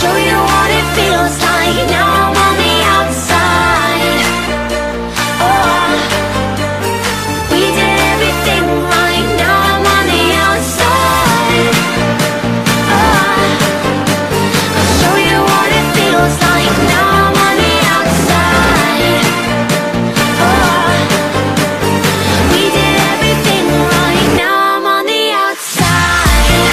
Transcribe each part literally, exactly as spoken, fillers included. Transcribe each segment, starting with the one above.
show you what it feels like. Now I'm on the outside. Oh, we did everything right. Now I'm on the outside. Oh, I'll show you what it feels like. Now I'm on the outside. Oh, we did everything right. Now I'm on the outside.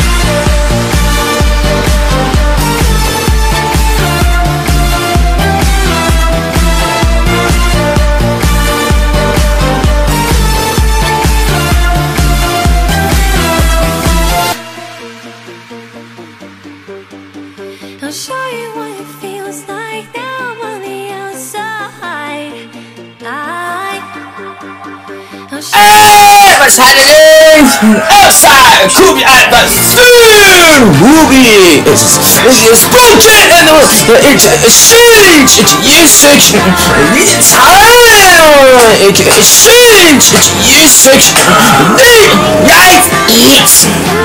I'll show you what it feels like. Now I'm on the outside. I, I'll show Hey, what's happening? Outside, Ruby at the zoo. Ruby is is broken and the it's exchange. It's usage. It's time. It's exchange. It's usage. Right, eat.